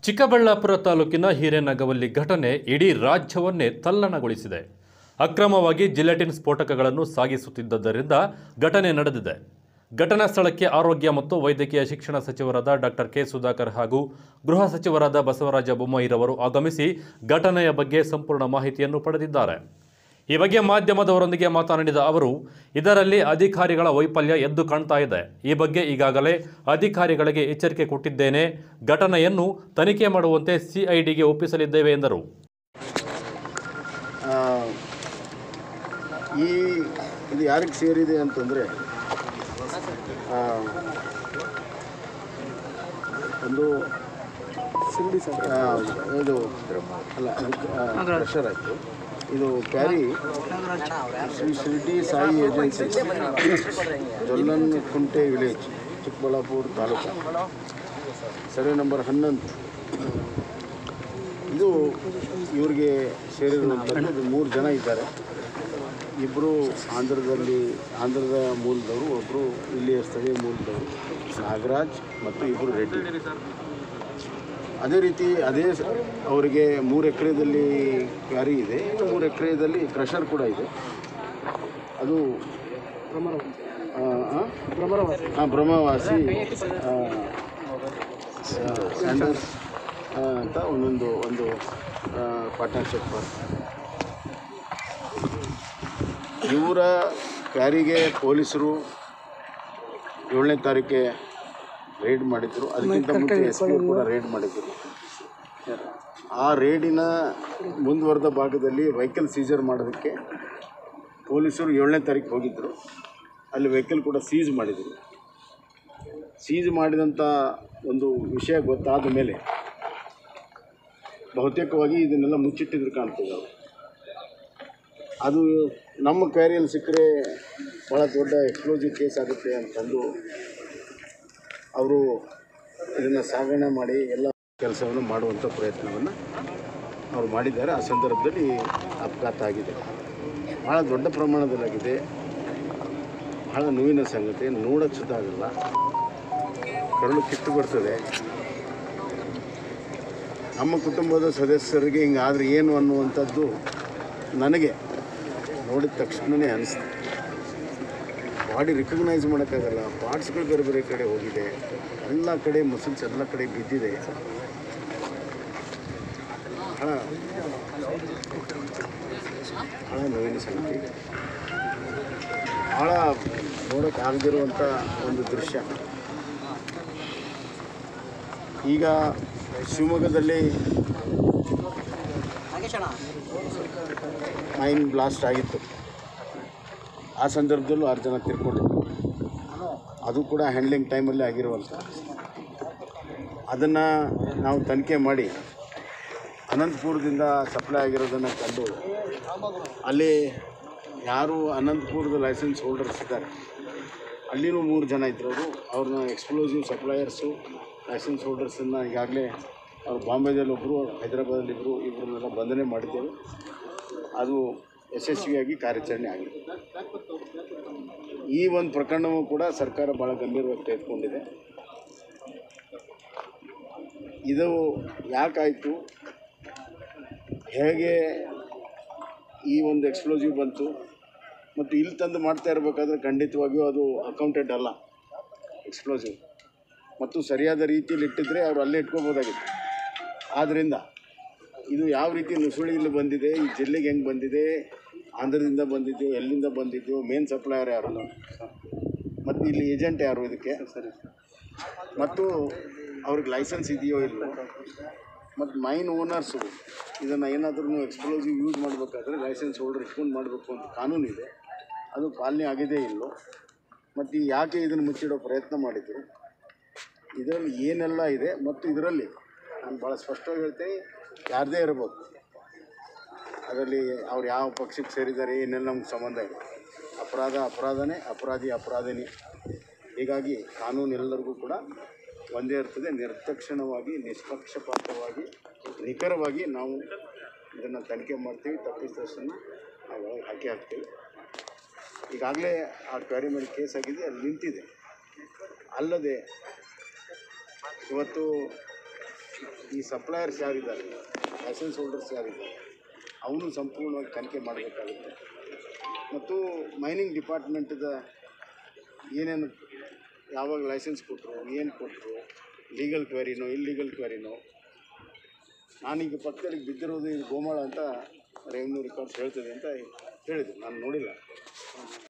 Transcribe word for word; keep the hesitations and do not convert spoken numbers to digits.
ಚಿಕ್ಕಬಳ್ಳಾಪುರ ತಾಲೂಕಿನ ಹಿರೇನಗವಲ್ಲಿ ಘಟನೆ ಇಡೀ ರಾಜ್ಯವನ್ನೇ ತಲ್ಲಣಗೊಳಿಸಿದೆ. ಅಕ್ರಮವಾಗಿ ಜಿಲೆಟಿನ್ ಸ್ಫೋಟಕಗಳನ್ನು ಸಾಗಿಸುತ್ತಿದ್ದರಿಂದ ಘಟನೆ ನಡೆದಿದೆ. ಘಟನಾ ಸ್ಥಳಕ್ಕೆ ಆರೋಗ್ಯ ಮತ್ತು ವೈದ್ಯಕೀಯ ಶಿಕ್ಷಣ ಸಚಿವರಾದ ಡಾಕ್ಟರ್ ಕೆ ಸುಧಾಕರ್ ಹಾಗೂ ಗೃಹ ಸಚಿವರಾದ ಬಸವರಾಜ ಬೊಮ್ಮಾಯಿರವರು ಆಗಮಿಸಿ ಘಟನೆಯ ಬಗ್ಗೆ ಸಂಪೂರ್ಣ ಮಾಹಿತಿಯನ್ನು ಪಡೆದಿದ್ದಾರೆ. ಈ ಬಗ್ಗೆ ಮಾಧ್ಯಮದವರೊಂದಿಗೆ ಮಾತನಾಡಿದ ಅವರು, ಇದರಲ್ಲಿ ಅಧಿಕಾರಿಗಳ ವೈಫಲ್ಯ ಎದ್ದು ಕಾಣ್ತಾ ಇದೆ. ಈ ಬಗ್ಗೆ ಈಗಾಗಲೇ ಅಧಿಕಾರಿಗಳಿಗೆ ಎಚ್ಚರಿಕೆ ಕೊಟ್ಟಿದ್ದೇನೆ. ಘಟನೆಯನ್ನು ತನಿಖೆ ಮಾಡುವಂತೆ ಸಿಐಡಿಗೆ ಒಪ್ಪಿಸಲಿದ್ದೇವೆ ಎಂದರು. ಈ ಇದು ಯಾರಿಗೆ ಸೇರಿದೆ ಅಂತಂದರೆ, ಒಂದು ಇದು ಅಲ್ಲ ಪ್ರೆಷರ್ ಆಯಿತು. ಇದು quarry Shri Shirdi Sai agency, Jollanakunte village, Chikkaballapura taluk, survey number ಹನ್ನೊಂದು. ಇದು ಇವ್ರಿಗೆ ಸೇರಿರುವಂಥದ್ದು. ಇದು ಮೂರು ಜನ ಇದ್ದಾರೆ. ಇಬ್ಬರು ಆಂಧ್ರದಲ್ಲಿ ಆಂಧ್ರದ ಮೂಲದವರು, ಒಬ್ಬರು ಇಲ್ಲಿಯ ಸ್ಥಳೀಯ ಮೂಲದವರು, ನಾಗರಾಜ್ ಮತ್ತು ಇಬ್ಬರು ರೆಡ್ಡಿ. ಅದೇ ರೀತಿ ಅದೇ ಅವರಿಗೆ ಮೂರು ಎಕರೆದಲ್ಲಿ ಕ್ಯಾರಿ ಇದೆ, ಮೂರು ಎಕರೆಯಲ್ಲಿ ಕ್ರಷರ್ ಕೂಡ ಇದೆ. ಅದು ಹಾಂ ಬ್ರಹ್ಮವಾಸಿ ಸ್ಯಾಂಡರ್ಸ್ ಅಂತ ಒಂದೊಂದು ಒಂದು ಪಾರ್ಟ್ನರ್ಶಿಪ್. ಇವರ ಕ್ಯಾರಿಗೆ ಪೊಲೀಸರು ಏಳನೇ ತಾರೀಕಿಗೆ ರೇಡ್ ಮಾಡಿದ್ರು. ಅದಕ್ಕಿಂತ ಮುಂಚೆ ಎಸ್ ಪಿ ಕೂಡ ರೇಡ್ ಮಾಡಿದ್ರು. ಆ ರೇಡಿನ ಮುಂದುವರೆದ ಭಾಗದಲ್ಲಿ ವೆಹಿಕಲ್ ಸೀಜರ್ ಮಾಡೋದಕ್ಕೆ ಪೊಲೀಸರು ಏಳನೇ ತಾರೀಕು ಹೋಗಿದ್ದರು. ಅಲ್ಲಿ ವೆಹಿಕಲ್ ಕೂಡ ಸೀಜ್ ಮಾಡಿದರು. ಸೀಜ್ ಮಾಡಿದಂಥ ಒಂದು ವಿಷಯ ಗೊತ್ತಾದ ಮೇಲೆ ಬಹುತೇಕವಾಗಿ ಇದನ್ನೆಲ್ಲ ಮುಚ್ಚಿಟ್ಟಿದ್ರು ಕಾಣ್ತದೆ. ಅದು ನಮ್ಮ ಕ್ಯಾರಿಯಲ್ಲಿ ಸಿಕ್ಕರೆ ಭಾಳ ದೊಡ್ಡ ಎಕ್ಸ್ಪ್ಲೋಸಿವ್ ಕೇಸ್ ಆಗುತ್ತೆ ಅಂತಂದು ಅವರು ಇದನ್ನು ಸಾಗಣೆ ಮಾಡಿ ಎಲ್ಲ ಕೆಲಸವನ್ನು ಮಾಡುವಂಥ ಪ್ರಯತ್ನವನ್ನು ಅವರು ಮಾಡಿದ್ದಾರೆ. ಆ ಸಂದರ್ಭದಲ್ಲಿ ಅಪಘಾತ ಆಗಿದೆ. ಭಾಳ ದೊಡ್ಡ ಪ್ರಮಾಣದಲ್ಲಾಗಿದೆ. ಭಾಳ ನೋವಿನ ಸಂಗತಿ. ನೋಡೋಕ್ಕೆ ಸುತ್ತ ಆಗಲ್ಲ, ಕರಳು ಕಿತ್ತು ಬರ್ತದೆ. ನಮ್ಮ ಕುಟುಂಬದ ಸದಸ್ಯರಿಗೆ ಹಿಂಗಾದ್ರೆ ಏನು ಅನ್ನುವಂಥದ್ದು ನನಗೆ ನೋಡಿದ ತಕ್ಷಣವೇ ಅನಿಸ್ತು. ಬಾಡಿ ರಿಕಗ್ನೈಸ್ ಮಾಡೋಕ್ಕಾಗಲ್ಲ. ಪಾರ್ಟ್ಸ್ಗಳು ಬೇರೆ ಬೇರೆ ಕಡೆ ಹೋಗಿದೆ. ಎಲ್ಲ ಕಡೆ ಮಸಲ್ಸ್ ಎಲ್ಲ ಕಡೆ ಬಿದ್ದಿದೆ. ಭಾಳ ಭಾಳ ನೋವಿನ ಸಂಗತಿ. ಭಾಳ ನೋಡೋಕ್ಕಾಗದಿರುವಂಥ ಒಂದು ದೃಶ್ಯ. ಈಗ ಶಿವಮೊಗ್ಗದಲ್ಲಿ ಮೈನ್ ಬ್ಲಾಸ್ಟ್ ಆಗಿತ್ತು. ಆ ಸಂದರ್ಭದಲ್ಲೂ ಆರು ಜನ ತೀರ್ಕೊಂಡಿದ್ರು. ಅದು ಕೂಡ ಹ್ಯಾಂಡ್ಲಿಂಗ್ ಟೈಮಲ್ಲಿ ಆಗಿರುವಂಥ. ಅದನ್ನು ನಾವು ತನಿಖೆ ಮಾಡಿ ಅನಂತಪುರದಿಂದ ಸಪ್ಲೈ ಆಗಿರೋದನ್ನು ಕಂಡು ಅಲ್ಲಿ ಯಾರು ಅನಂತಪುರದ ಲೈಸೆನ್ಸ್ ಹೋಲ್ಡರ್ಸ್ ಇದ್ದಾರೆ, ಅಲ್ಲಿನೂ ಮೂರು ಜನ ಇದ್ದರು. ಅವರು ಅವ್ರನ್ನ ಎಕ್ಸ್ಪ್ಲೋಸಿವ್ ಸಪ್ಲೈಯರ್ಸು ಲೈಸೆನ್ಸ್ ಹೋಲ್ಡರ್ಸನ್ನು ಈಗಾಗಲೇ ಅವ್ರು ಬಾಂಬೆದಲ್ಲಿ ಒಬ್ಬರು, ಹೈದರಾಬಾದಲ್ಲಿ ಇಬ್ಬರು, ಇಬ್ಬರನ್ನೆಲ್ಲ ಬಂಧನೆ ಮಾಡಿದ್ದೇವೆ. ಅದು ಯಶಸ್ವಿಯಾಗಿ ಕಾರ್ಯಾಚರಣೆ ಆಗಿದೆ. ಈ ಒಂದು ಪ್ರಕರಣವೂ ಕೂಡ ಸರ್ಕಾರ ಭಾಳ ಗಂಭೀರವಾಗಿ ತೆಗೆದುಕೊಂಡಿದೆ. ಇದು ಯಾಕಾಯಿತು, ಹೇಗೆ ಈ ಒಂದು ಎಕ್ಸ್ಪ್ಲೋಸಿವ್ ಬಂತು, ಮತ್ತು ಇಲ್ಲಿ ತಂದು ಮಾಡ್ತಾ ಇರಬೇಕಾದ್ರೆ ಖಂಡಿತವಾಗಿಯೂ ಅದು ಅಕೌಂಟೆಡ್ ಅಲ್ಲ ಎಕ್ಸ್ಪ್ಲೋಸಿವ್, ಮತ್ತು ಸರಿಯಾದ ರೀತಿಯಲ್ಲಿ ಇಟ್ಟಿದ್ರೆ ಅವರು ಅಲ್ಲೇ ಇಟ್ಕೋಬೋದಾಗಿತ್ತು. ಆದ್ದರಿಂದ ಇದು ಯಾವ ರೀತಿ ನುಸುಳಿಯಲ್ಲಿ ಬಂದಿದೆ, ಈ ಜಿಲ್ಲೆಗೆ ಹೆಂಗೆ ಬಂದಿದೆ, ಆಂಧ್ರದಿಂದ ಬಂದಿದ್ದು, ಎಲ್ಲಿಂದ ಬಂದಿದ್ದು, ಮೇನ್ ಸಪ್ಲೈಯರ್ ಯಾರು, ಮತ್ತು ಇಲ್ಲಿ ಏಜೆಂಟ್ ಯಾರು ಇದಕ್ಕೆ, ಸರಿ, ಮತ್ತು ಅವ್ರಿಗೆ ಲೈಸೆನ್ಸ್ ಇದೆಯೋ ಇಲ್ಲೋ, ಮತ್ತು ಮೈನ್ ಓನರ್ಸು ಇದನ್ನು ಏನಾದ್ರೂ ಎಕ್ಸ್ಪ್ಲೋಸಿವ್ ಯೂಸ್ ಮಾಡಬೇಕಾದ್ರೆ ಲೈಸೆನ್ಸ್ ಹೋಲ್ಡರ್ ಇಟ್ಕೊಂಡು ಮಾಡಬೇಕು ಅಂತ ಕಾನೂನಿದೆ. ಅದು ಪಾಲನೆ ಆಗಿದೆ ಇಲ್ಲೋ, ಮತ್ತು ಯಾಕೆ ಇದನ್ನು ಮುಚ್ಚಿಡೋ ಪ್ರಯತ್ನ ಮಾಡಿದರು, ಇದರಲ್ಲಿ ಏನೆಲ್ಲ ಇದೆ. ಮತ್ತು ಇದರಲ್ಲಿ ನಾನು ಭಾಳ ಸ್ಪಷ್ಟವಾಗಿ ಹೇಳ್ತೀನಿ, ಯಾರದೇ ಇರ್ಬೋದು, ಅದರಲ್ಲಿ ಅವ್ರು ಯಾವ ಪಕ್ಷಕ್ಕೆ ಸೇರಿದ್ದಾರೆ ಏನೆಲ್ಲ ನಮ್ಗೆ ಸಂಬಂಧ ಇದೆ. ಅಪರಾಧ ಅಪರಾಧನೇ, ಅಪರಾಧಿ ಅಪರಾಧನೇ. ಹೀಗಾಗಿ ಕಾನೂನು ಎಲ್ಲರಿಗೂ ಕೂಡ ಒಂದೇ ಇರ್ತದೆ. ನಿರ್ದಕ್ಷಿಣವಾಗಿ, ನಿಷ್ಪಕ್ಷಪಾತವಾಗಿ, ನಿಖರವಾಗಿ ನಾವು ಇದನ್ನು ತನಿಖೆ ಮಾಡ್ತೀವಿ. ತಪ್ಪಿತಸ್ಥರನ್ನು ನಾವು ಹಾಕಿ ಹಾಕ್ತೀವಿ. ಈಗಾಗಲೇ ಆ ಕ್ವಾರಿ ಮೇಲೆ ಕೇಸ್ ಆಗಿದೆ, ಅಲ್ಲಿ ನಿಂತಿದೆ. ಅಲ್ಲದೆ ಇವತ್ತು ಈ ಸಪ್ಲೈಯರ್ಸ್ ಯಾರಿದ್ದಾರೆ, ಲೈಸೆನ್ಸ್ ಹೋಲ್ಡರ್ಸ್ ಯಾರಿದ್ದಾರೆ, ಅವನು ಸಂಪೂರ್ಣವಾಗಿ ತನಿಖೆ ಮಾಡಬೇಕಾಗುತ್ತೆ. ಮತ್ತು ಮೈನಿಂಗ್ ಡಿಪಾರ್ಟ್ಮೆಂಟದ ಏನೇನು ಯಾವಾಗ ಲೈಸೆನ್ಸ್ ಕೊಟ್ಟರು, ಏನು ಕೊಟ್ಟರು, ಲೀಗಲ್ ಕ್ವೆರಿನೋ ಇಲ್ಲೀಗಲ್ ಕ್ವೆರಿನೋ. ನಾನೀಗ ಪಕ್ಕದಲ್ಲಿ ಬಿದ್ದಿರೋದು ಇದು ಗೋಮಾಳ ಅಂತ ರೆವಿನ್ಯೂ ರೆಕಾರ್ಡ್ಸ್ ಹೇಳ್ತದೆ ಅಂತ ಹೇಳಿದ್ರು, ನಾನು ನೋಡಿಲ್ಲ.